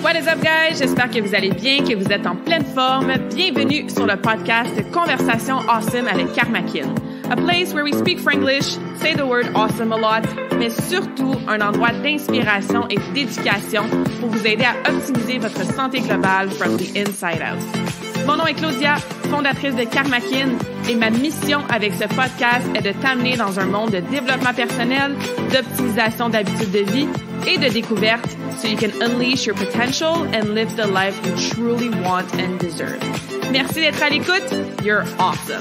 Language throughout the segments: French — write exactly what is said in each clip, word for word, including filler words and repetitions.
What is up, guys? J'espère que vous allez bien, que vous êtes en pleine forme. Bienvenue sur le podcast Conversation Awesome avec Karmakin. A place where we speak Franglish, say the word awesome a lot, mais surtout un endroit d'inspiration et d'éducation pour vous aider à optimiser votre santé globale from the inside out. Mon nom est Claudia, fondatrice de Karmakin, et ma mission avec ce podcast est de t'amener dans un monde de développement personnel, d'optimisation d'habitudes de vie et de découverte so you can unleash your potential and live the life you truly want and deserve. Merci d'être à l'écoute. You're awesome.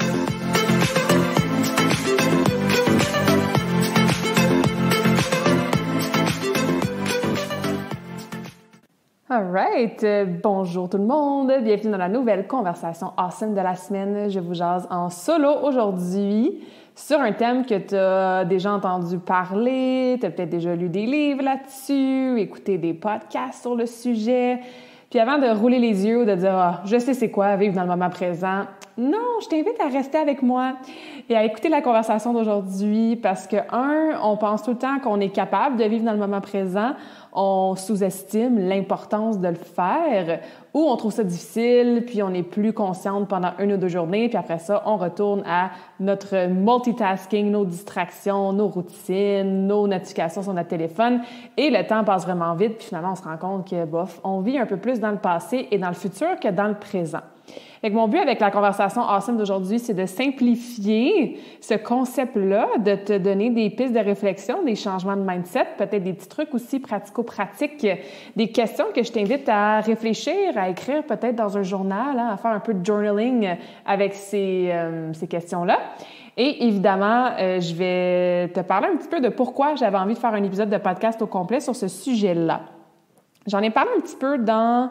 Alright, euh, bonjour tout le monde, bienvenue dans la nouvelle conversation awesome de la semaine. Je vous jase en solo aujourd'hui sur un thème que tu as déjà entendu parler, tu as peut-être déjà lu des livres là-dessus, écouté des podcasts sur le sujet. Puis avant de rouler les yeux ou de dire ah, « je sais c'est quoi vivre dans le moment présent », non, je t'invite à rester avec moi et à écouter la conversation d'aujourd'hui parce que, un, on pense tout le temps qu'on est capable de vivre dans le moment présent, on sous-estime l'importance de le faire ou on trouve ça difficile, puis on est plus consciente pendant une ou deux journées, puis après ça, on retourne à notre multitasking, nos distractions, nos routines, nos notifications sur notre téléphone et le temps passe vraiment vite, puis finalement, on se rend compte que, bof, on vit un peu plus dans le passé et dans le futur que dans le présent. Fait que mon but avec la conversation awesome d'aujourd'hui, c'est de simplifier ce concept-là, de te donner des pistes de réflexion, des changements de mindset, peut-être des petits trucs aussi pratico-pratiques, des questions que je t'invite à réfléchir, à écrire peut-être dans un journal, hein, à faire un peu de journaling avec ces, euh, ces questions-là. Et évidemment, euh, je vais te parler un petit peu de pourquoi j'avais envie de faire un épisode de podcast au complet sur ce sujet-là. J'en ai parlé un petit peu dans...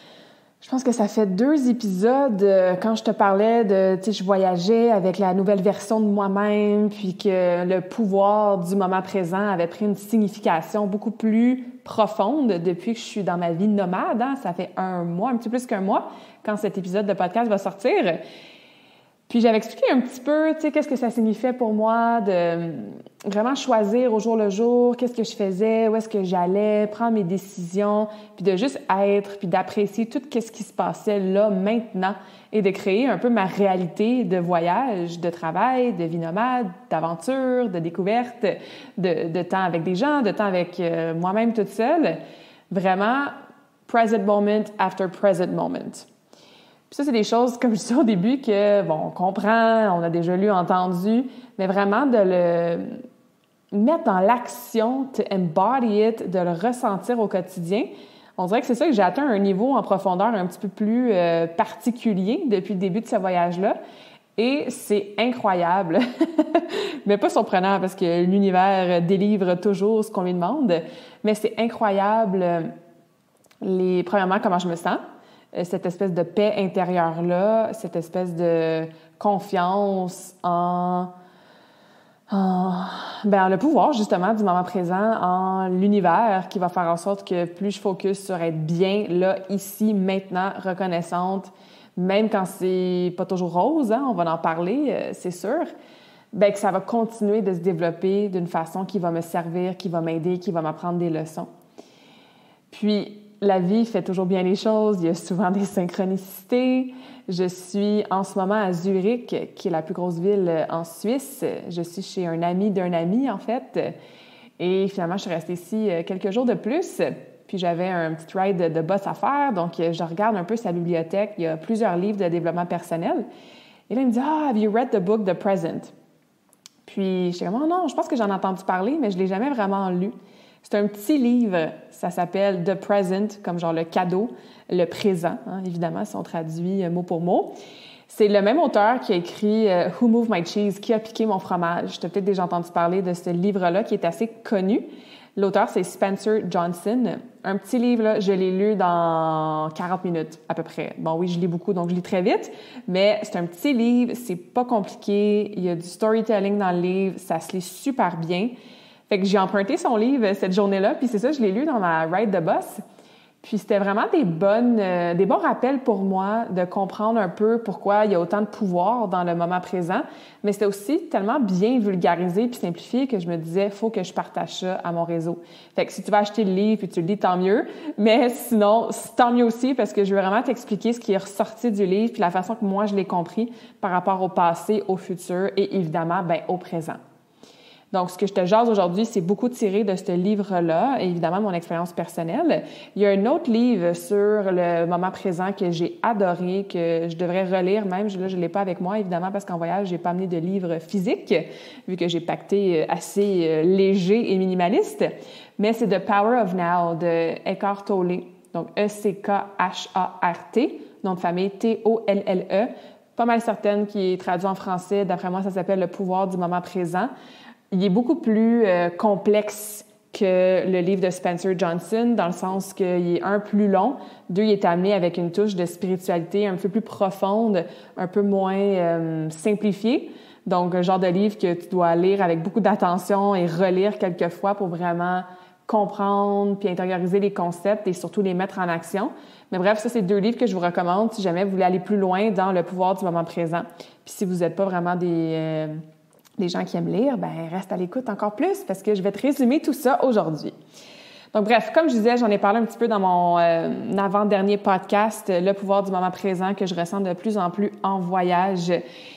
Je pense que ça fait deux épisodes euh, quand je te parlais de, tu sais, je voyageais avec la nouvelle version de moi-même, puis que le pouvoir du moment présent avait pris une signification beaucoup plus profonde depuis que je suis dans ma vie nomade. Hein? Ça fait un mois, un petit peu plus qu'un mois, quand cet épisode de podcast va sortir. Puis j'avais expliqué un petit peu, tu sais, qu'est-ce que ça signifiait pour moi de vraiment choisir au jour le jour, qu'est-ce que je faisais, où est-ce que j'allais, prendre mes décisions, puis de juste être, puis d'apprécier tout ce qui se passait là, maintenant, et de créer un peu ma réalité de voyage, de travail, de vie nomade, d'aventure, de découverte, de, de temps avec des gens, de temps avec euh, moi-même toute seule. Vraiment, present moment after present moment. Puis ça, c'est des choses, comme je disais au début, que, bon, on comprend, on a déjà lu, entendu, mais vraiment de le mettre dans l'action, to embody it, de le ressentir au quotidien. On dirait que c'est ça que j'ai atteint un niveau en profondeur un petit peu plus euh, particulier depuis le début de ce voyage-là. Et c'est incroyable, mais pas surprenant parce que l'univers délivre toujours ce qu'on lui demande, mais c'est incroyable, les, premièrement, comment je me sens. Cette espèce de paix intérieure-là, cette espèce de confiance en, en ben, le pouvoir, justement, du moment présent, en l'univers qui va faire en sorte que plus je focus sur être bien, là, ici, maintenant, reconnaissante, même quand c'est pas toujours rose, hein, on va en parler, c'est sûr, ben, que ça va continuer de se développer d'une façon qui va me servir, qui va m'aider, qui va m'apprendre des leçons. Puis, la vie fait toujours bien les choses. Il y a souvent des synchronicités. Je suis en ce moment à Zurich, qui est la plus grosse ville en Suisse. Je suis chez un ami d'un ami, en fait. Et finalement, je suis restée ici quelques jours de plus. Puis j'avais un petit ride de bus à faire. Donc, je regarde un peu sa bibliothèque. Il y a plusieurs livres de développement personnel. Et là, il me dit « Ah, have you read the book The Present? » Puis, je dis « Oh non, je pense que j'en ai entendu parler, mais je ne l'ai jamais vraiment lu. » C'est un petit livre, ça s'appelle « The Present », comme genre le cadeau, le présent, hein, évidemment, si on traduit mot pour mot. C'est le même auteur qui a écrit euh, « Who Moved My Cheese », qui a piqué mon fromage. Tu as peut-être déjà entendu parler de ce livre-là qui est assez connu. L'auteur, c'est Spencer Johnson. Un petit livre, là, je l'ai lu dans quarante minutes à peu près. Bon, oui, je lis beaucoup, donc je lis très vite, mais c'est un petit livre, c'est pas compliqué, il y a du storytelling dans le livre, ça se lit super bien. Fait que j'ai emprunté son livre cette journée-là, puis c'est ça, je l'ai lu dans ma ride de bus. Puis c'était vraiment des bonnes, euh, des bons rappels pour moi de comprendre un peu pourquoi il y a autant de pouvoir dans le moment présent. Mais c'était aussi tellement bien vulgarisé puis simplifié que je me disais, faut que je partage ça à mon réseau. Fait que si tu vas acheter le livre puis tu le lis, tant mieux. Mais sinon, tant mieux aussi parce que je veux vraiment t'expliquer ce qui est ressorti du livre puis la façon que moi je l'ai compris par rapport au passé, au futur et évidemment, ben au présent. Donc, ce que je te jase aujourd'hui, c'est beaucoup tiré de ce livre-là, et évidemment, mon expérience personnelle. Il y a un autre livre sur le moment présent que j'ai adoré, que je devrais relire même. Là, je ne l'ai pas avec moi, évidemment, parce qu'en voyage, j'ai pas amené de livre physique, vu que j'ai pacté assez léger et minimaliste. Mais c'est The Power of Now de Eckhart Tolle. Donc, E C K H A R T, nom de famille T O L L E. Pas mal certaine qui est traduit en français. D'après moi, ça s'appelle Le pouvoir du moment présent. Il est beaucoup plus euh, complexe que le livre de Spencer Johnson, dans le sens qu'il est, un, plus long, deux, il est amené avec une touche de spiritualité un peu plus profonde, un peu moins euh, simplifiée. Donc, un genre de livre que tu dois lire avec beaucoup d'attention et relire quelques fois pour vraiment comprendre puis intérioriser les concepts et surtout les mettre en action. Mais bref, ça, c'est deux livres que je vous recommande si jamais vous voulez aller plus loin dans le pouvoir du moment présent. Puis si vous n'êtes pas vraiment des... Euh, des gens qui aiment lire, ben reste à l'écoute encore plus parce que je vais te résumer tout ça aujourd'hui. Donc bref, comme je disais, j'en ai parlé un petit peu dans mon euh, avant-dernier podcast, Le pouvoir du moment présent, que je ressens de plus en plus en voyage.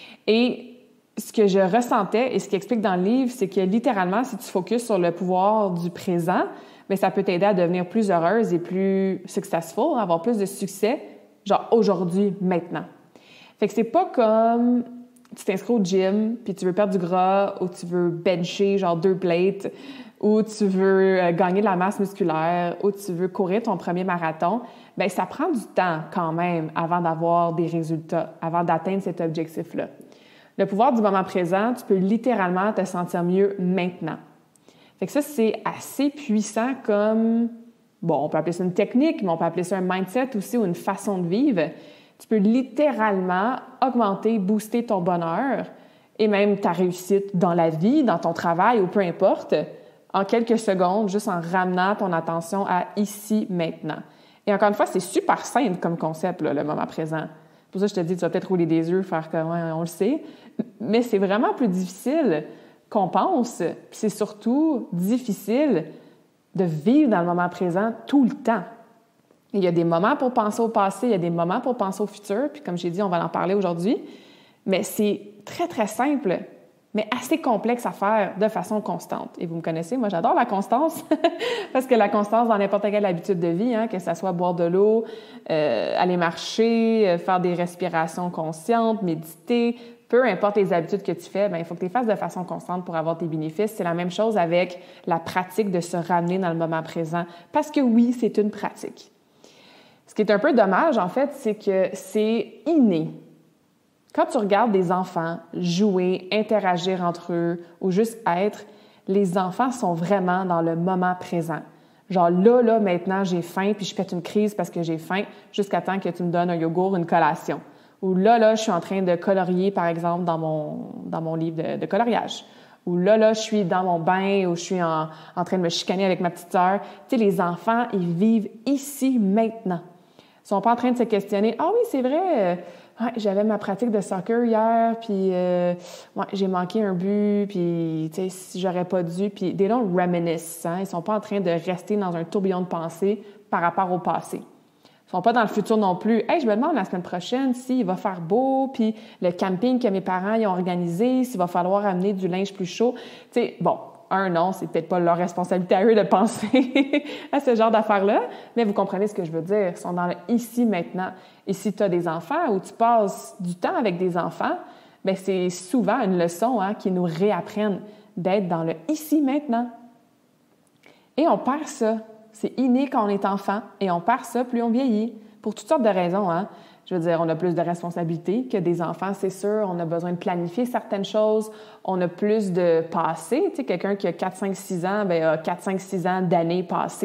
Et ce que je ressentais et ce qui explique dans le livre, c'est que littéralement, si tu focuses sur le pouvoir du présent, bien, ça peut t'aider à devenir plus heureuse et plus successful, à avoir plus de succès, genre aujourd'hui, maintenant. Fait que c'est pas comme... tu t'inscris au gym, puis tu veux perdre du gras, ou tu veux bencher genre deux plates, ou tu veux euh, gagner de la masse musculaire, ou tu veux courir ton premier marathon, bien, ça prend du temps quand même avant d'avoir des résultats, avant d'atteindre cet objectif-là. Le pouvoir du moment présent, tu peux littéralement te sentir mieux maintenant. Fait que ça, c'est assez puissant comme, bon, on peut appeler ça une technique, mais on peut appeler ça un mindset aussi ou une façon de vivre. Tu peux littéralement augmenter, booster ton bonheur et même ta réussite dans la vie, dans ton travail ou peu importe, en quelques secondes, juste en ramenant ton attention à ici, maintenant. Et encore une fois, c'est super simple comme concept, là, le moment présent. Pour ça, je te dis, tu vas peut-être rouler des yeux, faire comme ouais, on le sait, mais c'est vraiment plus difficile qu'on pense. Puis c'est surtout difficile de vivre dans le moment présent tout le temps. Il y a des moments pour penser au passé, il y a des moments pour penser au futur, puis comme j'ai dit, on va en parler aujourd'hui, mais c'est très, très simple, mais assez complexe à faire de façon constante. Et vous me connaissez, moi j'adore la constance, parce que la constance dans n'importe quelle habitude de vie, hein, que ça soit boire de l'eau, euh, aller marcher, euh, faire des respirations conscientes, méditer, peu importe les habitudes que tu fais, bien, il faut que tu les fasses de façon constante pour avoir tes bénéfices. C'est la même chose avec la pratique de se ramener dans le moment présent, parce que oui, c'est une pratique. Ce qui est un peu dommage, en fait, c'est que c'est inné. Quand tu regardes des enfants jouer, interagir entre eux ou juste être, les enfants sont vraiment dans le moment présent. Genre là, là, maintenant, j'ai faim puis je pète une crise parce que j'ai faim jusqu'à temps que tu me donnes un yogourt, une collation. Ou là, là, je suis en train de colorier, par exemple, dans mon, dans mon livre de, de coloriage. Ou là, là, je suis dans mon bain ou je suis en, en train de me chicaner avec ma petite sœur. Tu sais, les enfants, ils vivent ici, maintenant. Ils sont pas en train de se questionner. Ah oui, c'est vrai, euh, ouais, j'avais ma pratique de soccer hier, puis euh, ouais, j'ai manqué un but, puis tu sais, si j'aurais pas dû, puis they don't reminisce. Hein? Ils sont pas en train de rester dans un tourbillon de pensée par rapport au passé. Ils sont pas dans le futur non plus. Hey, je me demande la semaine prochaine s'il va faire beau, puis le camping que mes parents y ont organisé, s'il va falloir amener du linge plus chaud. Tu sais, bon. Un, non, c'est peut-être pas leur responsabilité à eux de penser à ce genre d'affaires-là, mais vous comprenez ce que je veux dire. Ils sont dans le ici, maintenant. Et si tu as des enfants ou tu passes du temps avec des enfants, bien, c'est souvent une leçon hein, qui nous réapprennent d'être dans le ici, maintenant. Et on perd ça. C'est inné quand on est enfant et on perd ça plus on vieillit. Pour toutes sortes de raisons, hein. Je veux dire, on a plus de responsabilités que des enfants, c'est sûr. On a besoin de planifier certaines choses. On a plus de passé. Tu sais, quelqu'un qui a quatre, cinq, six ans, bien, a quatre, cinq, six ans d'années passées.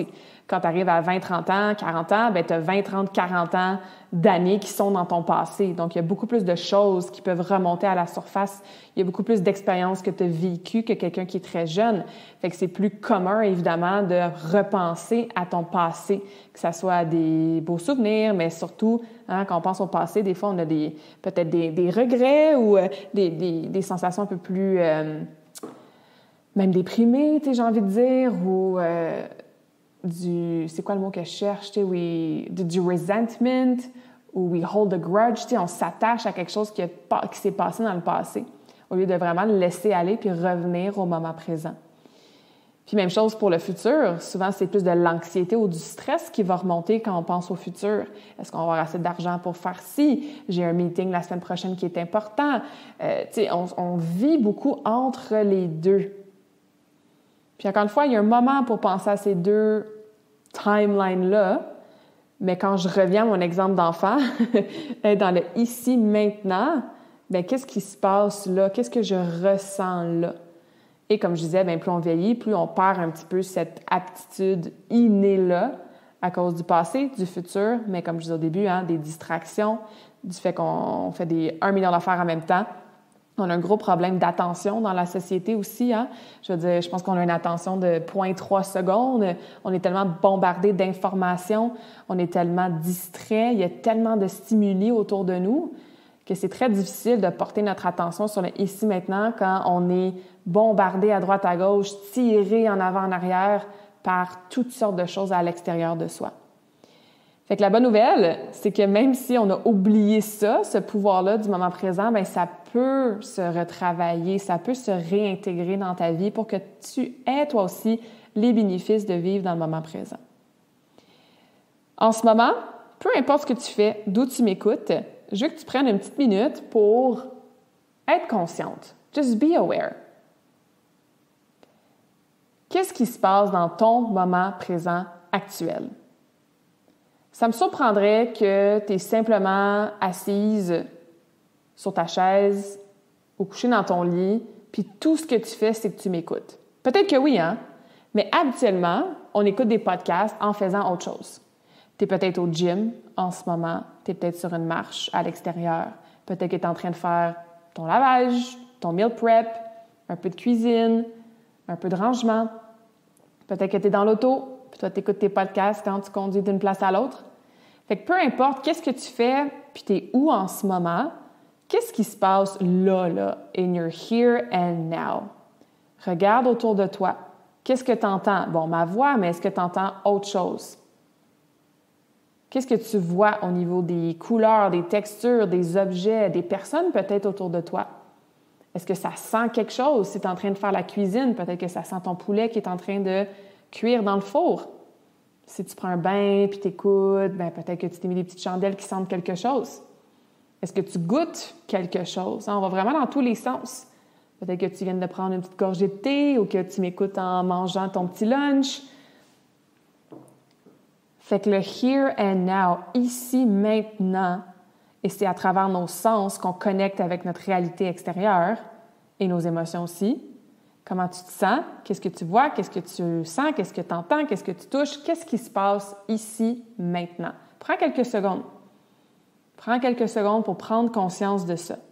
Quand tu arrives à vingt, trente ans, quarante ans, ben tu as vingt, trente, quarante ans d'années qui sont dans ton passé. Donc, il y a beaucoup plus de choses qui peuvent remonter à la surface. Il y a beaucoup plus d'expériences que tu as vécues que quelqu'un qui est très jeune. Fait que c'est plus commun, évidemment, de repenser à ton passé, que ça soit des beaux souvenirs, mais surtout, hein, quand on pense au passé, des fois, on a des peut-être des, des regrets ou euh, des, des, des sensations un peu plus... Euh, même déprimées, tu sais, j'ai envie de dire, ou... Euh, du, c'est quoi le mot que je cherche, tu sais, we, du, du resentment, ou we hold a grudge, tu sais, on s'attache à quelque chose qui, a, qui s'est passé dans le passé, au lieu de vraiment le laisser aller puis revenir au moment présent. Puis même chose pour le futur, souvent c'est plus de l'anxiété ou du stress qui va remonter quand on pense au futur. Est-ce qu'on va avoir assez d'argent pour faire ci? J'ai un meeting la semaine prochaine qui est important. Euh, tu sais, on, on vit beaucoup entre les deux. Puis encore une fois, il y a un moment pour penser à ces deux timeline-là, mais quand je reviens à mon exemple d'enfant, dans le ici, maintenant, bien, qu'est-ce qui se passe là? Qu'est-ce que je ressens là? Et comme je disais, bien, plus on vieillit, plus on perd un petit peu cette aptitude innée-là à cause du passé, du futur, mais comme je disais au début, hein, des distractions, du fait qu'on fait des un million d'affaires en même temps. On a un gros problème d'attention dans la société aussi. Hein? Je veux dire, je pense qu'on a une attention de zéro virgule trois secondes. On est tellement bombardé d'informations, on est tellement distrait, il y a tellement de stimuli autour de nous que c'est très difficile de porter notre attention sur le ici maintenant quand on est bombardé à droite à gauche, tiré en avant en arrière par toutes sortes de choses à l'extérieur de soi. Fait que la bonne nouvelle, c'est que même si on a oublié ça, ce pouvoir-là du moment présent, bien, ça peut se retravailler, ça peut se réintégrer dans ta vie pour que tu aies toi aussi les bénéfices de vivre dans le moment présent. En ce moment, peu importe ce que tu fais, d'où tu m'écoutes, je veux que tu prennes une petite minute pour être consciente. Just be aware. Qu'est-ce qui se passe dans ton moment présent actuel? Ça me surprendrait que tu es simplement assise sur ta chaise ou couchée dans ton lit, puis tout ce que tu fais, c'est que tu m'écoutes. Peut-être que oui, hein? Mais habituellement, on écoute des podcasts en faisant autre chose. Tu es peut-être au gym en ce moment, tu es peut-être sur une marche à l'extérieur, peut-être que tu es en train de faire ton lavage, ton meal prep, un peu de cuisine, un peu de rangement. Peut-être que tu es dans l'auto, puis toi, tu écoutes tes podcasts quand tu conduis d'une place à l'autre. Fait que peu importe qu'est-ce que tu fais, puis tu es où en ce moment, qu'est-ce qui se passe là, là, in your here and now? Regarde autour de toi. Qu'est-ce que tu entends? Bon, ma voix, mais est-ce que tu entends autre chose? Qu'est-ce que tu vois au niveau des couleurs, des textures, des objets, des personnes peut-être autour de toi? Est-ce que ça sent quelque chose? Si tu es en train de faire la cuisine, peut-être que ça sent ton poulet qui est en train de cuire dans le four. Si tu prends un bain puis t'écoutes, ben peut-être que tu t'es mis des petites chandelles qui sentent quelque chose. Est-ce que tu goûtes quelque chose? On va vraiment dans tous les sens. Peut-être que tu viens de prendre une petite gorgée de thé ou que tu m'écoutes en mangeant ton petit lunch. Fait que le here and now, ici, maintenant, et c'est à travers nos sens qu'on connecte avec notre réalité extérieure et nos émotions aussi. Comment tu te sens? Qu'est-ce que tu vois? Qu'est-ce que tu sens? Qu'est-ce que tu entends? Qu'est-ce que tu touches? Qu'est-ce qui se passe ici, maintenant? Prends quelques secondes. Prends quelques secondes pour prendre conscience de ça.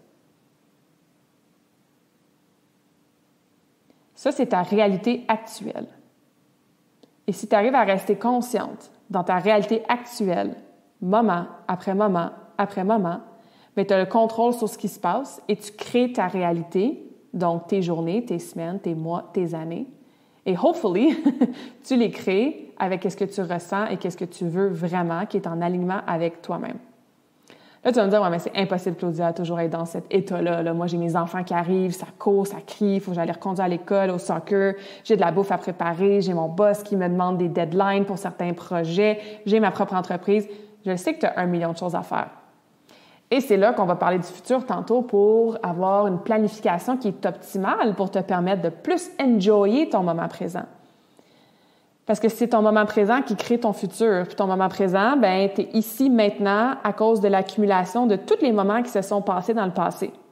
Ça, c'est ta réalité actuelle. Et si tu arrives à rester consciente dans ta réalité actuelle, moment après moment après moment, bien, tu as le contrôle sur ce qui se passe et tu crées ta réalité, donc tes journées, tes semaines, tes mois, tes années. Et hopefully, tu les crées avec ce que tu ressens et qu'est-ce que tu veux vraiment, qui est en alignement avec toi-même. Là, tu vas me dire, ouais, mais c'est impossible, Claudia, à toujours être dans cet état-là. Là. Moi, j'ai mes enfants qui arrivent, ça court, ça crie, il faut que j'aille les reconduire à l'école, au soccer, j'ai de la bouffe à préparer, j'ai mon boss qui me demande des deadlines pour certains projets, j'ai ma propre entreprise. Je sais que tu as un million de choses à faire. Et c'est là qu'on va parler du futur tantôt pour avoir une planification qui est optimale pour te permettre de plus enjoyer ton moment présent. Parce que c'est ton moment présent qui crée ton futur. Puis ton moment présent, ben, tu es ici maintenant à cause de l'accumulation de tous les moments qui se sont passés dans le passé.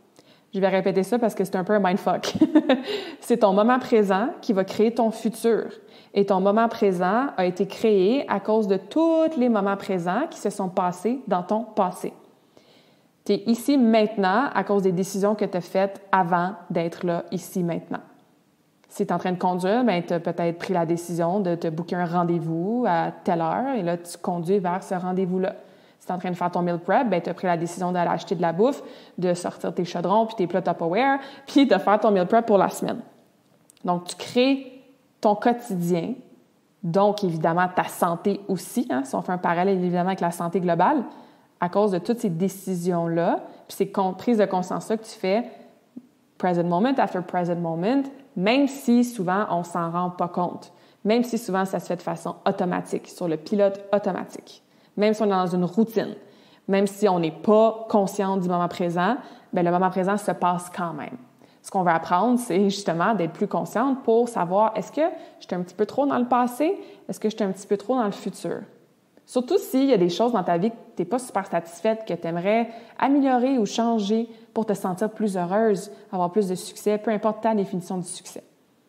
Je vais répéter ça parce que c'est un peu un mindfuck. C'est ton moment présent qui va créer ton futur. Et ton moment présent a été créé à cause de tous les moments présents qui se sont passés dans ton passé. Tu es ici maintenant à cause des décisions que tu as faites avant d'être là, ici, maintenant. Si tu es en train de conduire, bien, tu as peut-être pris la décision de te booker un rendez-vous à telle heure et là, tu conduis vers ce rendez-vous-là. Si tu es en train de faire ton meal prep, bien, tu as pris la décision d'aller acheter de la bouffe, de sortir tes chaudrons puis tes plats Tupperware, puis de faire ton meal prep pour la semaine. Donc, tu crées ton quotidien, donc évidemment ta santé aussi, hein, si on fait un parallèle évidemment avec la santé globale, à cause de toutes ces décisions-là, puis ces prises de conscience-là que tu fais present moment after present moment, même si souvent on s'en rend pas compte, même si souvent ça se fait de façon automatique, sur le pilote automatique, même si on est dans une routine, même si on n'est pas conscient du moment présent, bien, le moment présent se passe quand même. Ce qu'on veut apprendre, c'est justement d'être plus consciente pour savoir est-ce que je suis un petit peu trop dans le passé, est-ce que je suis un petit peu trop dans le futur. Surtout s'il y a des choses dans ta vie que tu n'es pas super satisfaite, que tu aimerais améliorer ou changer pour te sentir plus heureuse, avoir plus de succès, peu importe ta définition du succès.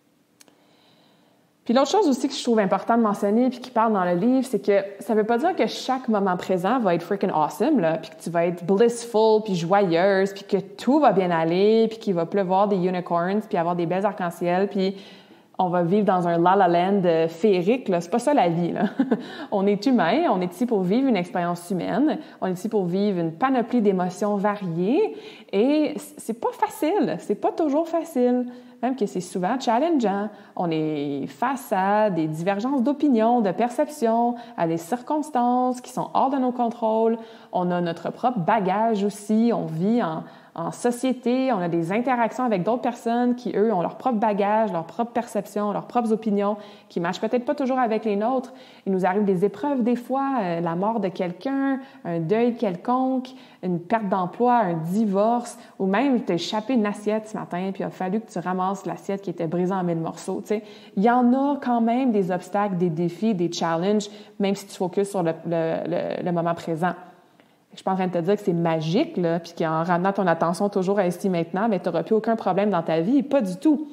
Puis l'autre chose aussi que je trouve important de mentionner puis qui parle dans le livre, c'est que ça veut pas dire que chaque moment présent va être freaking awesome, là, puis que tu vas être blissful puis joyeuse, puis que tout va bien aller, puis qu'il va pleuvoir des unicorns, puis avoir des belles arcs-en-ciel, puis on va vivre dans un la la land féerique, là. C'est pas ça la vie, là. On est humain, on est ici pour vivre une expérience humaine, on est ici pour vivre une panoplie d'émotions variées et c'est pas facile, c'est pas toujours facile, même que c'est souvent challengeant. On est face à des divergences d'opinion, de perception, à des circonstances qui sont hors de nos contrôles. On a notre propre bagage aussi, on vit en En société, on a des interactions avec d'autres personnes qui, eux, ont leur propre bagage, leur propre perception, leurs propres opinions, qui ne matchent peut-être pas toujours avec les nôtres. Il nous arrive des épreuves des fois, euh, la mort de quelqu'un, un deuil quelconque, une perte d'emploi, un divorce, ou même t'as échappé une assiette ce matin, puis il a fallu que tu ramasses l'assiette qui était brisée en mille morceaux. T'sais. Il y en a quand même des obstacles, des défis, des challenges, même si tu focuses sur le, le, le, le moment présent. Je suis pas en train de te dire que c'est magique, là, puis qu'en ramenant ton attention toujours à ici maintenant, tu n'auras plus aucun problème dans ta vie. Pas du tout.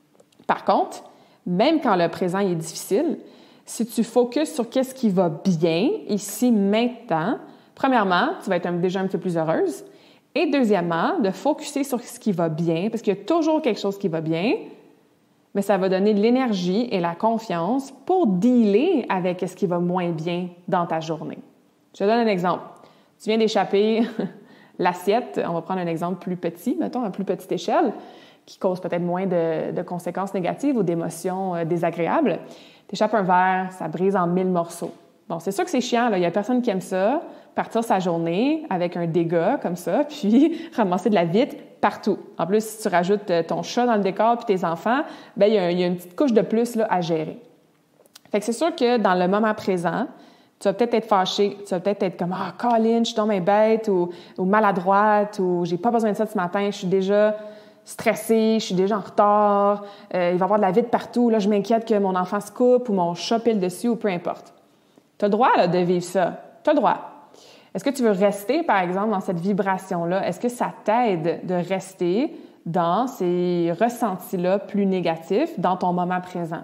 Par contre, même quand le présent est difficile, si tu focuses sur qu'est-ce qui va bien ici maintenant, premièrement, tu vas être déjà un petit peu plus heureuse. Et deuxièmement, de focuser sur ce qui va bien, parce qu'il y a toujours quelque chose qui va bien, mais ça va donner de l'énergie et la confiance pour dealer avec ce qui va moins bien dans ta journée. Je te donne un exemple. Tu viens d'échapper l'assiette, on va prendre un exemple plus petit, mettons, à plus petite échelle, qui cause peut-être moins de, de conséquences négatives ou d'émotions euh, désagréables. Tu échappes un verre, ça brise en mille morceaux. Bon, c'est sûr que c'est chiant, là. Il y a personne qui aime ça, partir sa journée avec un dégât comme ça, puis ramasser de la vitre partout. En plus, si tu rajoutes ton chat dans le décor puis tes enfants, bien, il y a, il y a une petite couche de plus là, à gérer. Fait que c'est sûr que dans le moment présent, tu vas peut-être être fâché, tu vas peut-être être comme « Ah, Colin, je suis tombée bête » ou, ou maladroite ou « J'ai pas besoin de ça ce matin, je suis déjà stressée, je suis déjà en retard, euh, il va y avoir de la vitre partout, là je m'inquiète que mon enfant se coupe ou mon chat pile dessus ou peu importe. » Tu as le droit là, de vivre ça, tu as le droit. Est-ce que tu veux rester, par exemple, dans cette vibration-là? Est-ce que ça t'aide de rester dans ces ressentis-là plus négatifs dans ton moment présent?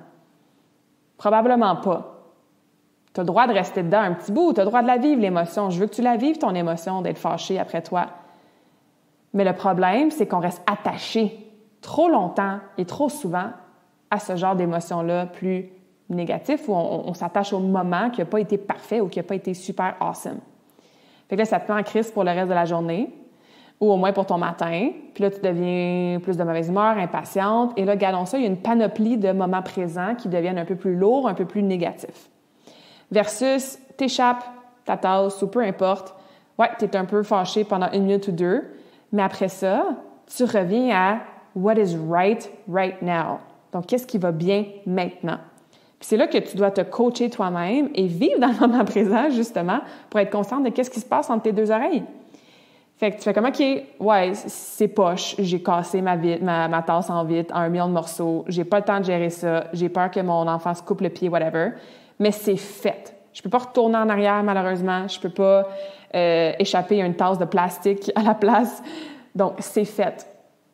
Probablement pas. Tu as le droit de rester dedans un petit bout, tu as le droit de la vivre, l'émotion. Je veux que tu la vives, ton émotion, d'être fâché après toi. Mais le problème, c'est qu'on reste attaché trop longtemps et trop souvent à ce genre d'émotion-là plus négatif, où on, on s'attache au moment qui n'a pas été parfait ou qui n'a pas été super awesome. Fait que là, ça te met en crise pour le reste de la journée, ou au moins pour ton matin. Puis là, tu deviens plus de mauvaise humeur, impatiente. Et là, regardons ça, il y a une panoplie de moments présents qui deviennent un peu plus lourds, un peu plus négatifs. Versus, t'échappes ta tasse ou peu importe. Ouais, t'es un peu fâché pendant une minute ou deux, mais après ça, tu reviens à « what is right right now ». Donc, qu'est-ce qui va bien maintenant? Puis c'est là que tu dois te coacher toi-même et vivre dans le moment présent, justement, pour être consciente de qu'est-ce qui se passe entre tes deux oreilles. Fait que tu fais comme « OK, ouais, c'est poche, j'ai cassé ma, vitre, ma, ma tasse en vitre en un million de morceaux, j'ai pas le temps de gérer ça, j'ai peur que mon enfant se coupe le pied, whatever. » Mais c'est fait. Je peux pas retourner en arrière, malheureusement. Je peux pas euh, échapper à une tasse de plastique à la place. Donc, c'est fait.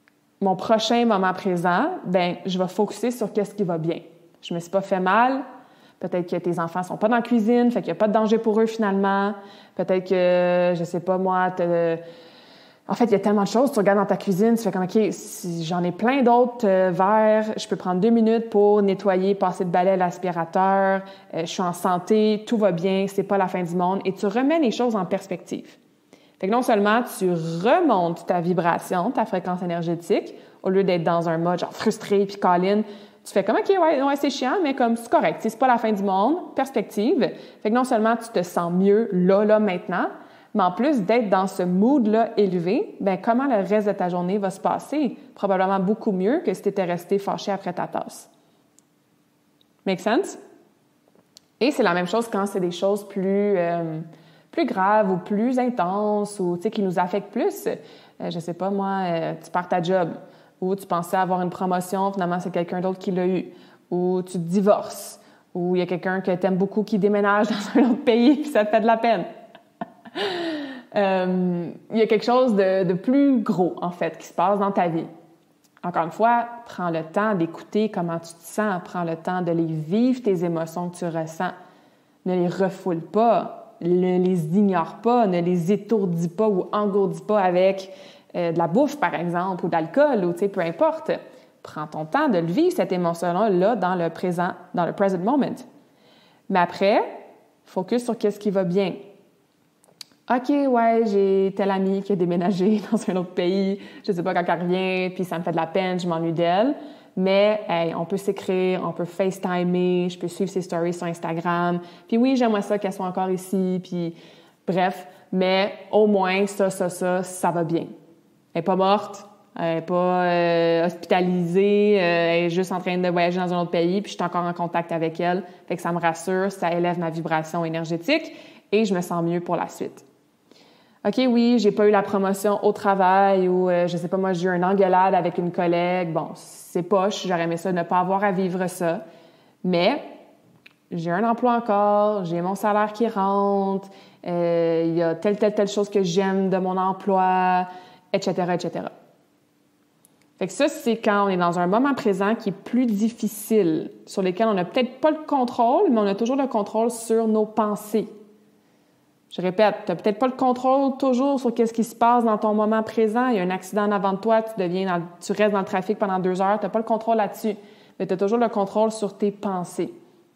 mon prochain moment présent, ben je vais focuser sur qu'est-ce qui va bien. Je me suis pas fait mal. Peut-être que tes enfants sont pas dans la cuisine, fait qu'il n'y a pas de danger pour eux finalement. Peut-être que, je sais pas moi, t'as... En fait, il y a tellement de choses. Tu regardes dans ta cuisine, tu fais comme, OK, si j'en ai plein d'autres euh, verres, je peux prendre deux minutes pour nettoyer, passer le balai à l'aspirateur, euh, je suis en santé, tout va bien, c'est pas la fin du monde. Et tu remets les choses en perspective. Fait que non seulement tu remontes ta vibration, ta fréquence énergétique, au lieu d'être dans un mode genre frustré puis câline, tu fais comme, OK, ouais, ouais c'est chiant, mais comme c'est correct, c'est pas la fin du monde, perspective. Fait que non seulement tu te sens mieux là, là, maintenant, mais en plus d'être dans ce mood-là élevé, bien, comment le reste de ta journée va se passer? Probablement beaucoup mieux que si tu étais resté fâché après ta tasse. Make sense? Et c'est la même chose quand c'est des choses plus, euh, plus graves ou plus intenses ou, tu sais, qui nous affectent plus. Euh, je sais pas, moi, euh, tu perds ta job ou tu pensais avoir une promotion, finalement, c'est quelqu'un d'autre qui l'a eu. Ou tu te divorces ou il y a quelqu'un que tu aimes beaucoup qui déménage dans un autre pays puis ça te fait de la peine. Euh, il y a quelque chose de, de plus gros, en fait, qui se passe dans ta vie. Encore une fois, prends le temps d'écouter comment tu te sens, prends le temps de les vivre, tes émotions que tu ressens. Ne les refoule pas, ne les ignore pas, ne les étourdis pas ou engourdis pas avec euh, de la bouffe, par exemple, ou de l'alcool, ou tu sais, peu importe. Prends ton temps de le vivre, cette émotion-là, dans le présent, dans le present moment. Mais après, focus sur qu'est-ce qui va bien. OK, ouais, j'ai tel ami qui a déménagé dans un autre pays, je sais pas quand elle revient, puis ça me fait de la peine, je m'ennuie d'elle. Mais, hey, on peut s'écrire, on peut FaceTimer, je peux suivre ses stories sur Instagram. Puis oui, j'aimerais ça qu'elle soit encore ici, puis bref. Mais au moins, ça, ça, ça, ça va bien. Elle n'est pas morte, elle n'est pas euh, hospitalisée, euh, elle est juste en train de voyager dans un autre pays, puis je suis encore en contact avec elle. Fait que ça me rassure, ça élève ma vibration énergétique et je me sens mieux pour la suite. OK, oui, j'ai pas eu la promotion au travail ou, euh, je sais pas, moi, j'ai eu une engueulade avec une collègue. Bon, c'est poche, j'aurais aimé ça ne pas avoir à vivre ça. Mais j'ai un emploi encore, j'ai mon salaire qui rentre, euh, il y a telle, telle, telle chose que j'aime de mon emploi, et cetera, et cetera. Fait que ça, c'est quand on est dans un moment présent qui est plus difficile, sur lequel on n'a peut-être pas le contrôle, mais on a toujours le contrôle sur nos pensées. Je répète, tu n'as peut-être pas le contrôle toujours sur ce qui se passe dans ton moment présent. Il y a un accident en avant de toi, tu, deviens dans, tu restes dans le trafic pendant deux heures, tu n'as pas le contrôle là-dessus, mais tu as toujours le contrôle sur tes pensées.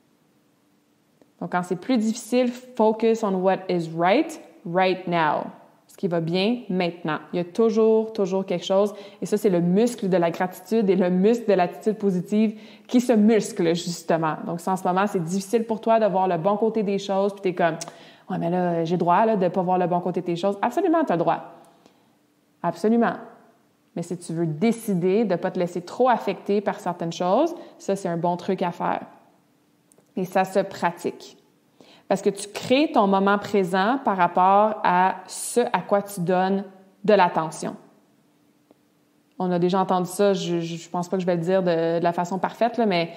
Donc, quand c'est plus difficile, focus on what is right, right now. Ce qui va bien maintenant. Il y a toujours, toujours quelque chose. Et ça, c'est le muscle de la gratitude et le muscle de l'attitude positive qui se muscle, justement. Donc, si en ce moment, c'est difficile pour toi de voir le bon côté des choses, puis tu es comme... Ouais, mais là, j'ai droit là, de ne pas voir le bon côté de tes choses. Absolument, tu as le droit. Absolument. Mais si tu veux décider de ne pas te laisser trop affecter par certaines choses, ça, c'est un bon truc à faire. Et ça se pratique. Parce que tu crées ton moment présent par rapport à ce à quoi tu donnes de l'attention. On a déjà entendu ça, je ne pense pas que je vais le dire de, de la façon parfaite, là, mais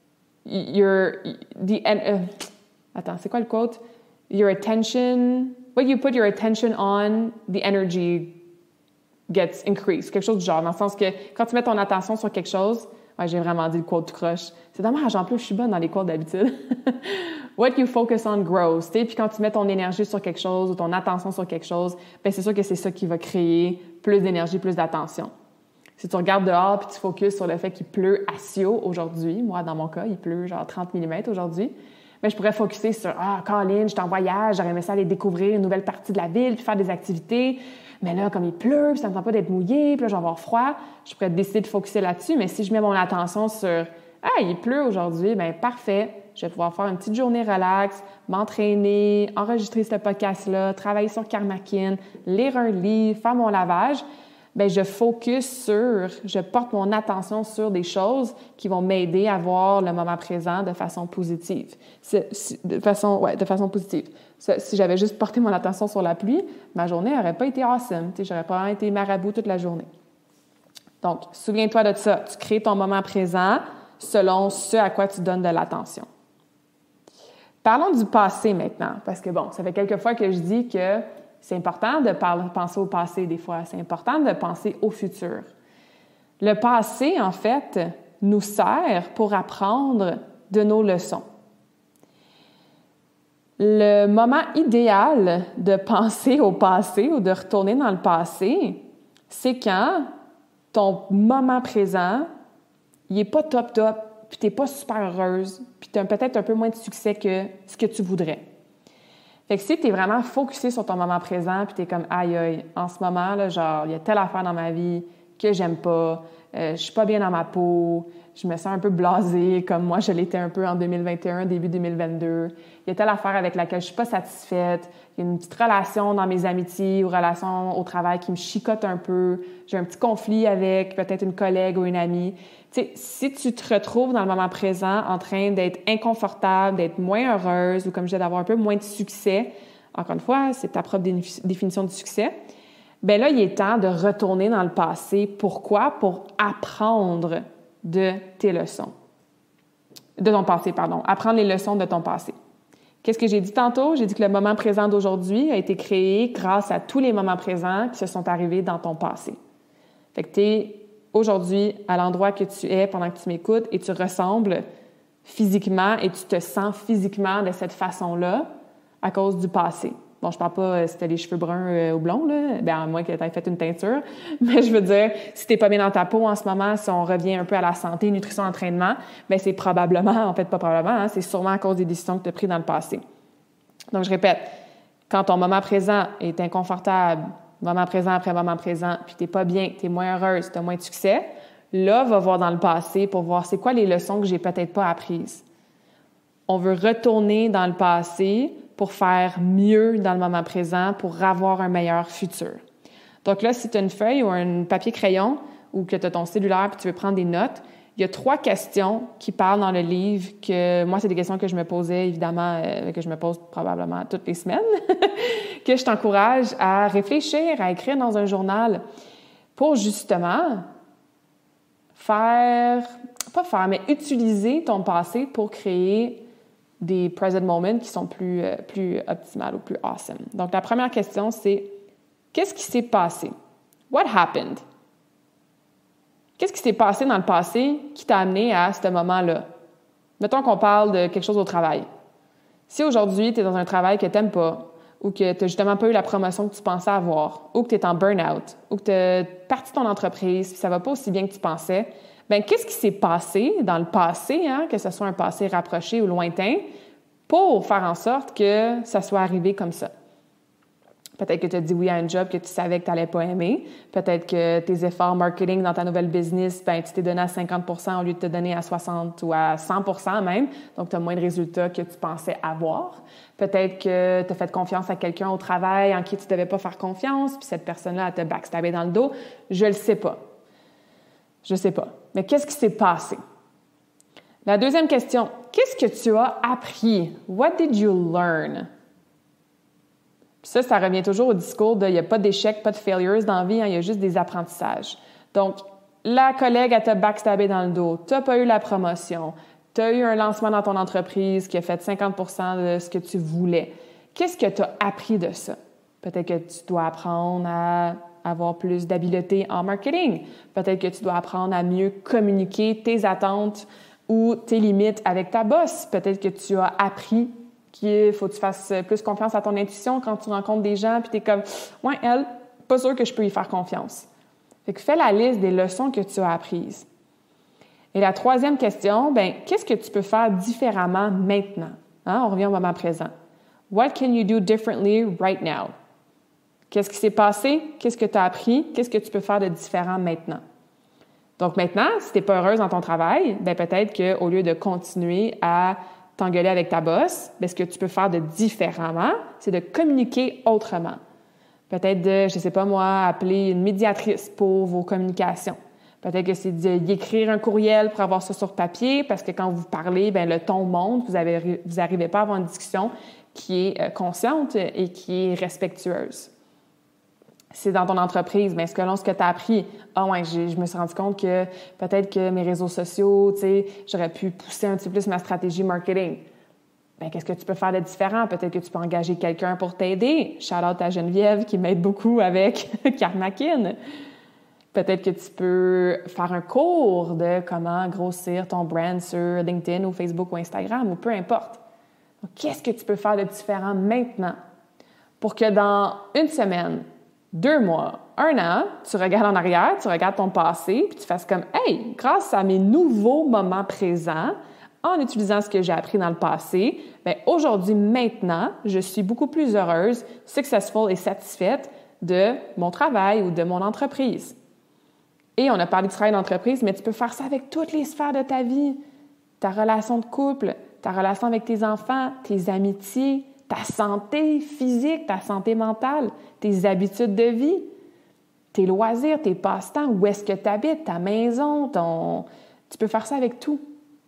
you're, the, uh, attends, c'est quoi le quote? Your attention, what you put your attention on, the energy gets increased. Quelque chose du genre, dans le sens que quand tu mets ton attention sur quelque chose, ouais, j'ai vraiment dit le quote du crush. C'est dommage, en plus, je suis bonne dans les quotes d'habitude. What you focus on grows. T'sais? Puis quand tu mets ton énergie sur quelque chose ou ton attention sur quelque chose, ben c'est sûr que c'est ça qui va créer plus d'énergie, plus d'attention. Si tu regardes dehors puis tu focuses sur le fait qu'il pleut à Sio aujourd'hui, moi, dans mon cas, il pleut genre trente millimètres aujourd'hui, mais je pourrais focuser sur « Ah, Colin, je suis en voyage, j'aurais aimé ça aller découvrir une nouvelle partie de la ville, puis faire des activités. Mais là, comme il pleut, puis ça me tente pas d'être mouillé, puis là, je vais avoir froid. » Je pourrais décider de focuser là-dessus, mais si je mets mon attention sur « Ah, il pleut aujourd'hui, bien parfait, je vais pouvoir faire une petite journée relax, m'entraîner, enregistrer ce podcast-là, travailler sur Karmakin, lire un livre, faire mon lavage. » Bien, je focus sur, je porte mon attention sur des choses qui vont m'aider à voir le moment présent de façon positive. De façon, ouais, de façon positive. Si j'avais juste porté mon attention sur la pluie, ma journée n'aurait pas été awesome. J'aurais pas été marabout toute la journée. Donc, souviens-toi de ça. Tu crées ton moment présent selon ce à quoi tu donnes de l'attention. Parlons du passé maintenant, parce que bon, ça fait quelques fois que je dis que c'est important de penser au passé des fois. C'est important de penser au futur. Le passé, en fait, nous sert pour apprendre de nos leçons. Le moment idéal de penser au passé ou de retourner dans le passé, c'est quand ton moment présent, il n'est pas top-top, puis tu n'es pas super heureuse, puis tu as peut-être un peu moins de succès que ce que tu voudrais. Fait que si tu es vraiment focusé sur ton moment présent, puis tu es comme « aïe, aïe, en ce moment, là, genre, il y a telle affaire dans ma vie que j'aime pas, euh, je suis pas bien dans ma peau, je me sens un peu blasée, comme moi je l'étais un peu en deux mille vingt et un, début deux mille vingt-deux. Il y a telle affaire avec laquelle je suis pas satisfaite. Il y a une petite relation dans mes amitiés ou relation au travail qui me chicote un peu. J'ai un petit conflit avec peut-être une collègue ou une amie. Tu sais, si tu te retrouves dans le moment présent en train d'être inconfortable, d'être moins heureuse ou comme je disais, d'avoir un peu moins de succès, encore une fois, c'est ta propre définition du succès, bien là, il est temps de retourner dans le passé. Pourquoi? Pour apprendre de tes leçons. De ton passé, pardon. Apprendre les leçons de ton passé. Qu'est-ce que j'ai dit tantôt? J'ai dit que le moment présent d'aujourd'hui a été créé grâce à tous les moments présents qui se sont arrivés dans ton passé. Fait que tu es aujourd'hui à l'endroit que tu es pendant que tu m'écoutes et tu ressembles physiquement et tu te sens physiquement de cette façon-là à cause du passé. Bon, je parle pas euh, si t'as les cheveux bruns euh, ou blonds, là, bien à moins que t'aies fait une teinture, mais je veux dire, si t'es pas bien dans ta peau en ce moment, si on revient un peu à la santé, nutrition, entraînement, bien c'est probablement, en fait pas probablement, hein, c'est sûrement à cause des décisions que tu as prises dans le passé. Donc je répète, quand ton moment présent est inconfortable, moment présent après moment présent, puis t'es pas bien, t'es moins heureuse, t'as moins de succès, là, va voir dans le passé pour voir c'est quoi les leçons que j'ai peut-être pas apprises. On veut retourner dans le passé pour faire mieux dans le moment présent, pour avoir un meilleur futur. Donc là, si tu as une feuille ou un papier-crayon ou que tu as ton cellulaire et tu veux prendre des notes, il y a trois questions qui parlent dans le livre que moi, c'est des questions que je me posais, évidemment, euh, que je me pose probablement toutes les semaines, que je t'encourage à réfléchir, à écrire dans un journal pour justement faire, pas faire, mais utiliser ton passé pour créer des present moments qui sont plus, euh, plus optimales ou plus awesome. Donc, la première question, c'est qu'est-ce qui s'est passé? What happened? Qu'est-ce qui s'est passé dans le passé qui t'a amené à ce moment-là? Mettons qu'on parle de quelque chose au travail. Si aujourd'hui, tu es dans un travail que tu n'aimes pas, ou que tu n'as justement pas eu la promotion que tu pensais avoir, ou que tu es en burn-out, ou que tu as parti ton entreprise, puis ça ne va pas aussi bien que tu pensais, bien, qu'est-ce qui s'est passé dans le passé, hein, que ce soit un passé rapproché ou lointain, pour faire en sorte que ça soit arrivé comme ça? Peut-être que tu as dit oui à un job que tu savais que tu n'allais pas aimer. Peut-être que tes efforts marketing dans ta nouvelle business, ben, tu t'es donné à cinquante pour cent au lieu de te donner à soixante ou à cent pour cent même. Donc, tu as moins de résultats que tu pensais avoir. Peut-être que tu as fait confiance à quelqu'un au travail en qui tu ne devais pas faire confiance, puis cette personne-là, elle t'a backstabé dans le dos. Je le sais pas. Je sais pas. Mais qu'est-ce qui s'est passé? La deuxième question, qu'est-ce que tu as appris? What did you learn? Puis ça, ça revient toujours au discours de « il n'y a pas d'échecs, pas de failures dans la vie, hein, il y a juste des apprentissages ». Donc, la collègue, elle t'a backstabé dans le dos, tu n'as pas eu la promotion, tu as eu un lancement dans ton entreprise qui a fait cinquante pour cent de ce que tu voulais. Qu'est-ce que tu as appris de ça? Peut-être que tu dois apprendre à avoir plus d'habileté en marketing. Peut-être que tu dois apprendre à mieux communiquer tes attentes ou tes limites avec ta boss. Peut-être que tu as appris qu'il faut que tu fasses plus confiance à ton intuition quand tu rencontres des gens, puis tu es comme « ouais, elle, pas sûr que je peux y faire confiance ». Fait que fais la liste des leçons que tu as apprises. Et la troisième question, bien, qu'est-ce que tu peux faire différemment maintenant? Hein? On revient au moment présent. What can you do differently right now? Qu'est-ce qui s'est passé? Qu'est-ce que tu as appris? Qu'est-ce que tu peux faire de différent maintenant? Donc maintenant, si tu n'es pas heureuse dans ton travail, bien peut-être qu'au lieu de continuer à t'engueuler avec ta boss, bien, ce que tu peux faire de différemment, c'est de communiquer autrement. Peut-être de, je ne sais pas moi, appeler une médiatrice pour vos communications. Peut-être que c'est d'écrire un courriel pour avoir ça sur papier, parce que quand vous parlez, bien, le ton monte, vous n'arrivez vous pas à avoir une discussion qui est euh, consciente et qui est respectueuse. C'est dans ton entreprise, mais selon ce que tu as appris, ah ouais, je me suis rendu compte que peut-être que mes réseaux sociaux, tu sais, j'aurais pu pousser un petit peu plus ma stratégie marketing. Bien, qu'est-ce que tu peux faire de différent? Peut-être que tu peux engager quelqu'un pour t'aider. Shout out à Geneviève qui m'aide beaucoup avec Karmakin. Peut-être que tu peux faire un cours de comment grossir ton brand sur LinkedIn ou Facebook ou Instagram ou peu importe. Donc, qu'est-ce que tu peux faire de différent maintenant pour que dans une semaine, deux mois, un an, tu regardes en arrière, tu regardes ton passé, puis tu fasses comme « Hey, grâce à mes nouveaux moments présents, en utilisant ce que j'ai appris dans le passé, bien, aujourd'hui, maintenant, je suis beaucoup plus heureuse, successful et satisfaite de mon travail ou de mon entreprise. » Et on a parlé du travail d'entreprise, mais tu peux faire ça avec toutes les sphères de ta vie. Ta relation de couple, ta relation avec tes enfants, tes amitiés, ta santé physique, ta santé mentale, tes habitudes de vie, tes loisirs, tes passe-temps, où est-ce que tu habites, ta maison, ton... Tu peux faire ça avec tout.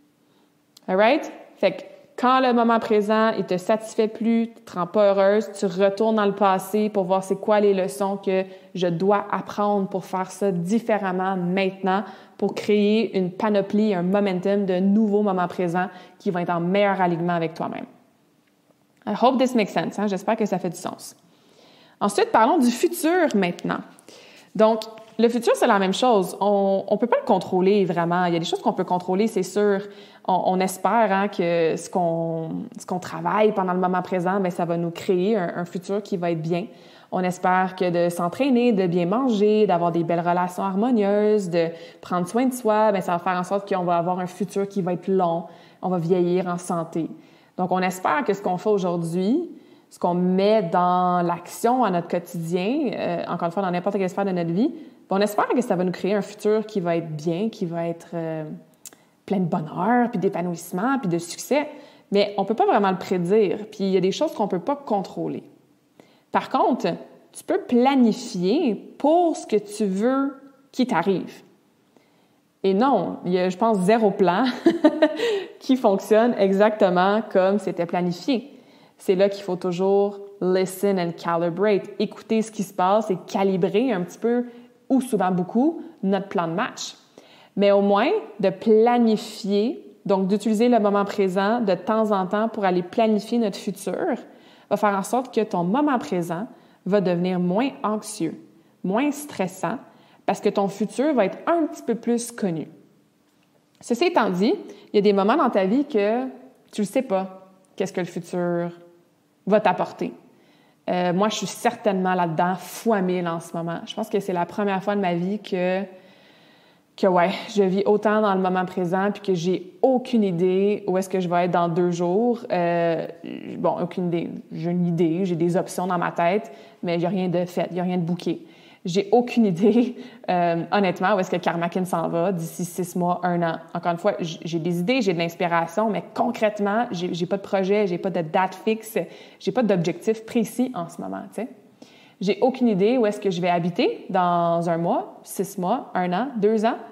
All right? Fait que quand le moment présent, il te satisfait plus, tu ne te rends pas heureuse, tu retournes dans le passé pour voir c'est quoi les leçons que je dois apprendre pour faire ça différemment maintenant, pour créer une panoplie, un momentum de nouveaux moments présents qui vont être en meilleur alignement avec toi-même. I hope this makes sense. Hein? J'espère que ça fait du sens. Ensuite, parlons du futur maintenant. Donc, le futur, c'est la même chose. On ne peut pas le contrôler vraiment. Il y a des choses qu'on peut contrôler, c'est sûr. On, on espère hein, que ce qu'on, ce qu'on travaille pendant le moment présent, bien, ça va nous créer un, un futur qui va être bien. On espère que de s'entraîner, de bien manger, d'avoir des belles relations harmonieuses, de prendre soin de soi, bien, ça va faire en sorte qu'on va avoir un futur qui va être long. On va vieillir en santé. Donc, on espère que ce qu'on fait aujourd'hui, ce qu'on met dans l'action à notre quotidien, euh, encore une fois, dans n'importe quelle sphère de notre vie, on espère que ça va nous créer un futur qui va être bien, qui va être euh, plein de bonheur, puis d'épanouissement, puis de succès. Mais on ne peut pas vraiment le prédire, puis il y a des choses qu'on ne peut pas contrôler. Par contre, tu peux planifier pour ce que tu veux qui t'arrive. Et non, il y a, je pense, zéro plan qui fonctionne exactement comme c'était planifié. C'est là qu'il faut toujours listen and calibrate, écouter ce qui se passe et calibrer un petit peu, ou souvent beaucoup, notre plan de match. Mais au moins, de planifier, donc d'utiliser le moment présent de temps en temps pour aller planifier notre futur, va faire en sorte que ton moment présent va devenir moins anxieux, moins stressant, parce que ton futur va être un petit peu plus connu. Ceci étant dit, il y a des moments dans ta vie que tu ne sais pas qu'est-ce que le futur va t'apporter. Euh, moi, je suis certainement là-dedans, fois mille en ce moment. Je pense que c'est la première fois de ma vie que, que ouais, je vis autant dans le moment présent puis que j'ai aucune idée où est-ce que je vais être dans deux jours. Euh, bon, aucune idée. J'ai une idée, j'ai des options dans ma tête, mais il n'y a rien de fait, il n'y a rien de booké. J'ai aucune idée, euh, honnêtement, où est-ce que Karmakin s'en va d'ici six mois, un an. Encore une fois, j'ai des idées, j'ai de l'inspiration, mais concrètement, j'ai, j'ai pas de projet, j'ai pas de date fixe, j'ai pas d'objectif précis en ce moment, tu sais. J'ai aucune idée où est-ce que je vais habiter dans un mois, six mois, un an, deux ans.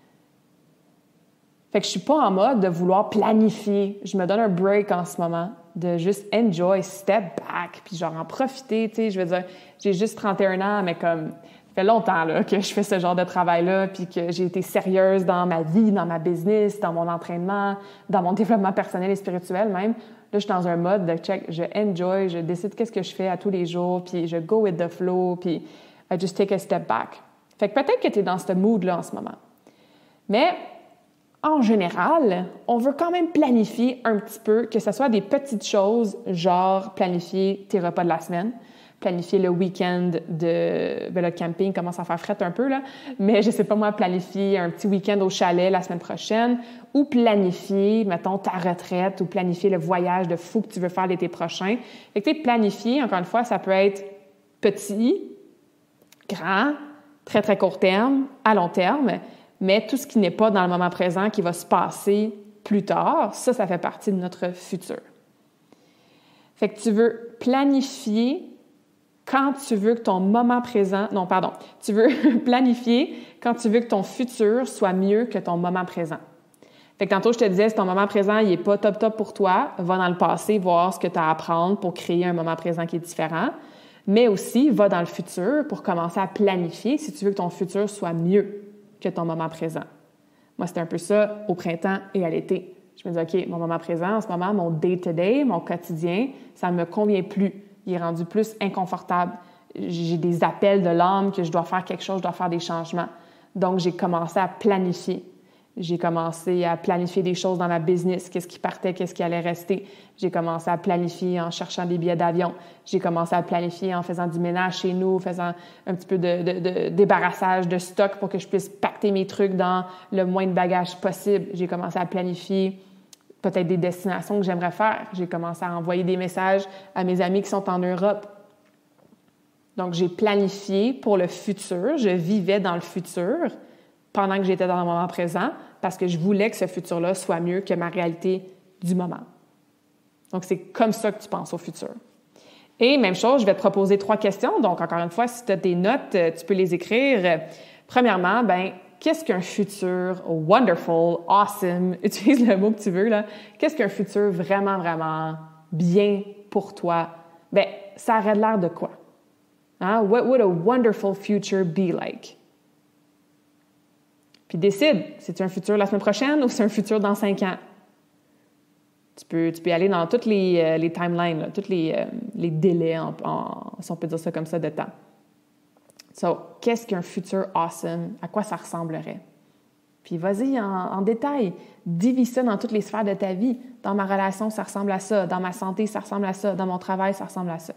Fait que je suis pas en mode de vouloir planifier. Je me donne un break en ce moment, de juste enjoy, step back, puis genre en profiter, tu sais. Je veux dire, j'ai juste trente et un ans, mais comme, ça fait longtemps là, que je fais ce genre de travail-là, puis que j'ai été sérieuse dans ma vie, dans ma business, dans mon entraînement, dans mon développement personnel et spirituel même. Là, je suis dans un mode de check, je enjoy, je décide qu'est-ce que je fais à tous les jours, puis je go with the flow, puis I just take a step back. Fait que peut-être que tu es dans ce mood-là en ce moment. Mais en général, on veut quand même planifier un petit peu, que ce soit des petites choses, genre planifier tes repas de la semaine, planifier le week-end de... Ben, le camping commence à faire fret un peu, là, mais je sais pas moi, planifier un petit week-end au chalet la semaine prochaine, ou planifier, mettons, ta retraite, ou planifier le voyage de fou que tu veux faire l'été prochain. Fait que, tu sais, planifier, encore une fois, ça peut être petit, grand, très, très court terme, à long terme, mais tout ce qui n'est pas dans le moment présent, qui va se passer plus tard, ça, ça fait partie de notre futur. Fait que tu veux planifier quand tu veux que ton moment présent... Non, pardon. Tu veux planifier quand tu veux que ton futur soit mieux que ton moment présent. Fait que tantôt, je te disais, si ton moment présent, il n'est pas top-top pour toi, va dans le passé voir ce que tu as à apprendre pour créer un moment présent qui est différent. Mais aussi, va dans le futur pour commencer à planifier si tu veux que ton futur soit mieux que ton moment présent. Moi, c'était un peu ça au printemps et à l'été. Je me dis, OK, mon moment présent, en ce moment, mon day-to-day, mon quotidien, ça ne me convient plus. Il est rendu plus inconfortable. J'ai des appels de l'âme que je dois faire quelque chose, je dois faire des changements. Donc, j'ai commencé à planifier. J'ai commencé à planifier des choses dans ma business, qu'est-ce qui partait, qu'est-ce qui allait rester. J'ai commencé à planifier en cherchant des billets d'avion. J'ai commencé à planifier en faisant du ménage chez nous, faisant un petit peu de, de, de débarrassage de stock pour que je puisse pacter mes trucs dans le moins de bagages possible. J'ai commencé à planifier peut-être des destinations que j'aimerais faire. J'ai commencé à envoyer des messages à mes amis qui sont en Europe. Donc, j'ai planifié pour le futur. Je vivais dans le futur pendant que j'étais dans le moment présent parce que je voulais que ce futur-là soit mieux que ma réalité du moment. Donc, c'est comme ça que tu penses au futur. Et même chose, je vais te proposer trois questions. Donc, encore une fois, si tu as des notes, tu peux les écrire. Premièrement, ben, qu'est-ce qu'un futur wonderful, awesome, utilise le mot que tu veux, là. Qu'est-ce qu'un futur vraiment, vraiment bien pour toi? Ben, ça aurait l'air de quoi? Hein? What would a wonderful future be like? Puis décide, c'est-tu un futur la semaine prochaine ou c'est un futur dans cinq ans? Tu peux, tu peux aller dans toutes les, euh, les timelines, là, tous les, euh, les délais, en, en, si on peut dire ça comme ça, de temps. So, qu'est-ce qu'un futur awesome? À quoi ça ressemblerait? Puis vas-y en, en détail. Divise ça dans toutes les sphères de ta vie. Dans ma relation, ça ressemble à ça. Dans ma santé, ça ressemble à ça. Dans mon travail, ça ressemble à ça.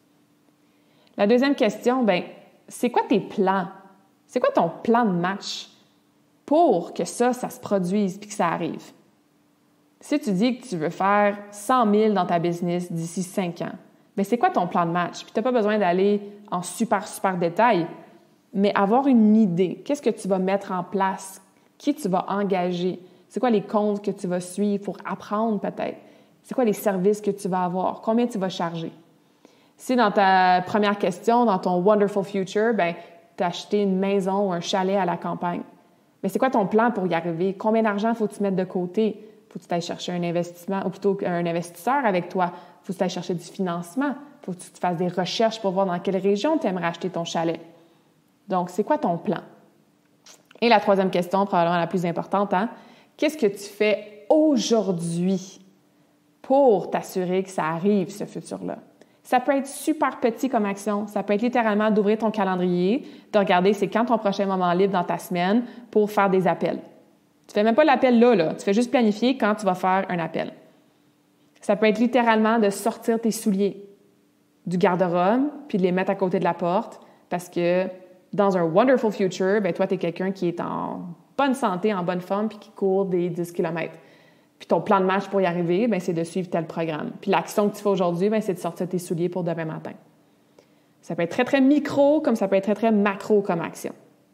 La deuxième question, bien, c'est quoi tes plans? C'est quoi ton plan de match pour que ça, ça se produise puis que ça arrive? Si tu dis que tu veux faire cent mille dans ta business d'ici cinq ans, bien, c'est quoi ton plan de match? Puis tu n'as pas besoin d'aller en super, super détail, mais avoir une idée. Qu'est-ce que tu vas mettre en place? Qui tu vas engager? C'est quoi les comptes que tu vas suivre pour apprendre peut-être? C'est quoi les services que tu vas avoir? Combien tu vas charger? Si dans ta première question, dans ton Wonderful Future, bien, tu as acheté une maison ou un chalet à la campagne. Mais c'est quoi ton plan pour y arriver? Combien d'argent faut tu mettre de côté? Faut que tu ailles chercher un investissement, ou plutôt un investisseur avec toi. Faut que tu ailles chercher du financement. Faut que tu te fasses des recherches pour voir dans quelle région tu aimerais acheter ton chalet. Donc, c'est quoi ton plan? Et la troisième question, probablement la plus importante, hein? Qu'est-ce que tu fais aujourd'hui pour t'assurer que ça arrive, ce futur-là? Ça peut être super petit comme action. Ça peut être littéralement d'ouvrir ton calendrier, de regarder c'est quand ton prochain moment libre dans ta semaine pour faire des appels. Tu fais même pas l'appel là, là. Tu fais juste planifier quand tu vas faire un appel. Ça peut être littéralement de sortir tes souliers du garde-robe puis de les mettre à côté de la porte parce que dans un wonderful future, ben toi, tu es quelqu'un qui est en bonne santé, en bonne forme puis qui court des dix kilomètres. Puis ton plan de match pour y arriver, ben c'est de suivre tel programme. Puis l'action que tu fais aujourd'hui, ben c'est de sortir tes souliers pour demain matin. Ça peut être très, très micro comme ça peut être très, très macro comme action.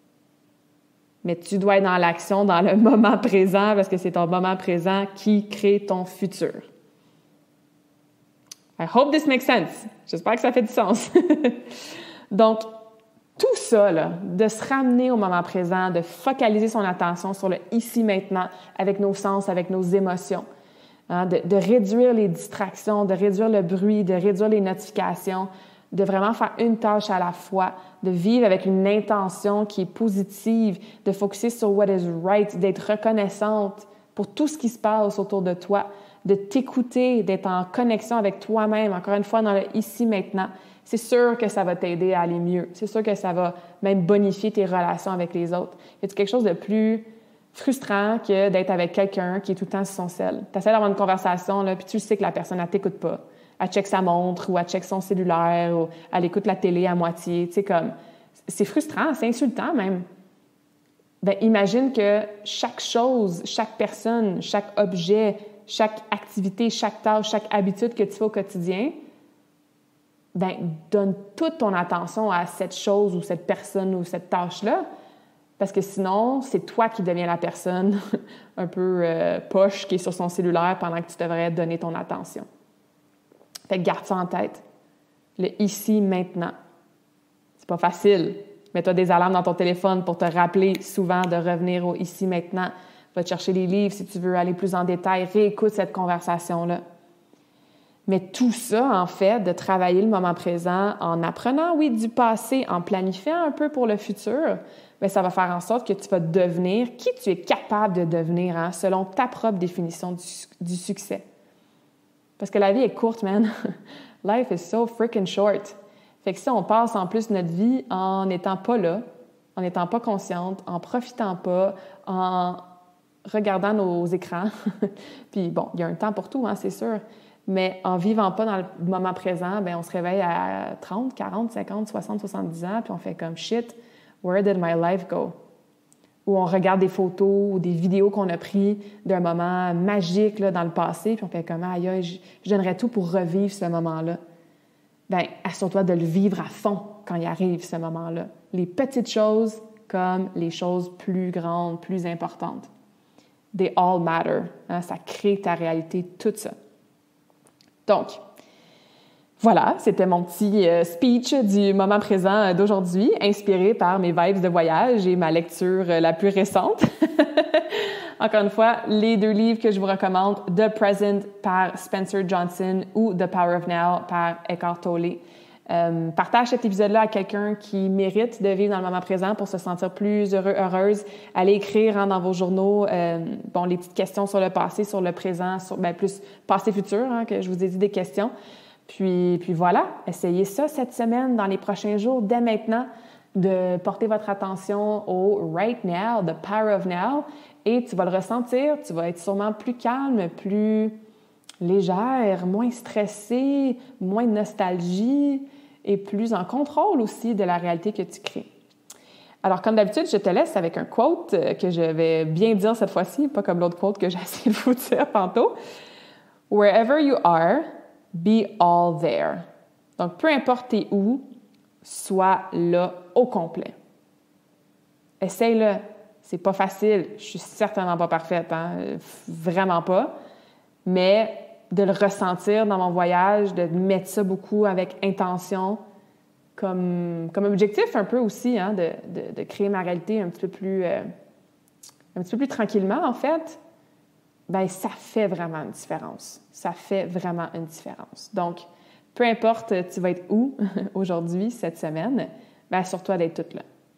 Mais tu dois être dans l'action, dans le moment présent, parce que c'est ton moment présent qui crée ton futur. I hope this makes sense. J'espère que ça fait du sens. Donc, tout ça, là, de se ramener au moment présent, de focaliser son attention sur le ici-maintenant, avec nos sens, avec nos émotions, hein, de, de réduire les distractions, de réduire le bruit, de réduire les notifications, de vraiment faire une tâche à la fois, de vivre avec une intention qui est positive, de focuser sur what is right, d'être reconnaissante pour tout ce qui se passe autour de toi, de t'écouter, d'être en connexion avec toi-même, encore une fois, dans le ici-maintenant. C'est sûr que ça va t'aider à aller mieux. C'est sûr que ça va même bonifier tes relations avec les autres. Y a-t-il quelque chose de plus frustrant que d'être avec quelqu'un qui est tout le temps sur son cell? Tu essaies d'avoir une conversation, là, puis tu sais que la personne, elle t'écoute pas. Elle check sa montre ou elle check son cellulaire ou elle écoute la télé à moitié. Tu sais, comme, c'est frustrant, c'est insultant même. Bien, imagine que chaque chose, chaque personne, chaque objet, chaque activité, chaque tâche, chaque habitude que tu fais au quotidien, bien, donne toute ton attention à cette chose ou cette personne ou cette tâche-là, parce que sinon, c'est toi qui deviens la personne un peu euh, poche qui est sur son cellulaire pendant que tu devrais donner ton attention. Fait que garde ça en tête. Le ici, maintenant. C'est pas facile. Mets-toi des alarmes dans ton téléphone pour te rappeler souvent de revenir au ici, maintenant. Va te chercher les livres si tu veux aller plus en détail. Réécoute cette conversation-là. Mais tout ça, en fait, de travailler le moment présent en apprenant, oui, du passé, en planifiant un peu pour le futur, bien, ça va faire en sorte que tu vas devenir qui tu es capable de devenir, hein, selon ta propre définition du, du succès. Parce que la vie est courte, man. Life is so freaking short. Fait que si on passe en plus notre vie en n'étant pas là, en n'étant pas consciente, en profitant pas, en regardant nos écrans. Puis bon, il y a un temps pour tout, hein, c'est sûr. Mais en vivant pas dans le moment présent, bien, on se réveille à trente, quarante, cinquante, soixante, soixante-dix ans, puis on fait comme « shit, where did my life go? » Ou on regarde des photos ou des vidéos qu'on a prises d'un moment magique là, dans le passé, puis on fait comme « aïe, aïe, je donnerais tout pour revivre ce moment-là. » Bien, assure-toi de le vivre à fond quand il arrive ce moment-là. Les petites choses comme les choses plus grandes, plus importantes. They all matter. Hein? Ça crée ta réalité, tout ça. Donc, voilà, c'était mon petit euh, speech du moment présent d'aujourd'hui, inspiré par mes vibes de voyage et ma lecture euh, la plus récente. Encore une fois, les deux livres que je vous recommande, The Present par Spencer Johnson ou The Power of Now par Eckhart Tolle. Euh, partage cet épisode-là à quelqu'un qui mérite de vivre dans le moment présent pour se sentir plus heureux, heureuse. Allez écrire hein, dans vos journaux euh, bon, les petites questions sur le passé, sur le présent, sur ben, plus passé-futur, hein, que je vous ai dit des questions. Puis, puis voilà, essayez ça cette semaine, dans les prochains jours, dès maintenant, de porter votre attention au right now, the power of now, et tu vas le ressentir, tu vas être sûrement plus calme, plus légère, moins stressée, moins de nostalgie et plus en contrôle aussi de la réalité que tu crées. Alors, comme d'habitude, je te laisse avec un quote que je vais bien dire cette fois-ci, pas comme l'autre quote que j'ai essayé de vous dire tantôt. « Wherever you are, be all there. » Donc, peu importe t'es où, sois là au complet. Essaye-le. C'est pas facile. Je suis certainement pas parfaite, hein? Vraiment pas. Mais de le ressentir dans mon voyage, de mettre ça beaucoup avec intention, comme, comme objectif un peu aussi, hein? de, de, de créer ma réalité un petit peu plus, euh, un petit peu plus tranquillement, en fait, ben ça fait vraiment une différence. Ça fait vraiment une différence. Donc, peu importe tu vas être où aujourd'hui, cette semaine, ben assure-toi d'être toute là.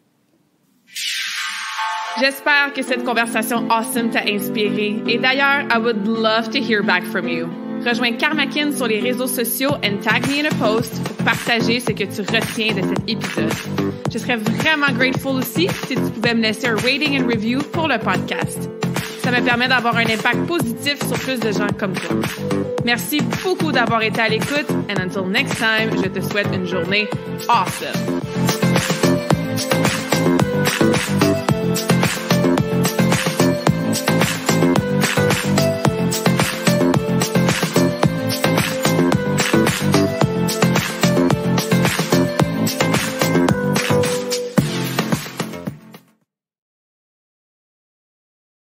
J'espère que cette conversation awesome t'a inspiré. Et d'ailleurs, I would love to hear back from you. Rejoins Karmakin sur les réseaux sociaux and tag me in a post pour partager ce que tu retiens de cet épisode. Je serais vraiment grateful aussi si tu pouvais me laisser un rating and review pour le podcast. Ça me permet d'avoir un impact positif sur plus de gens comme toi. Merci beaucoup d'avoir été à l'écoute and until next time, je te souhaite une journée awesome.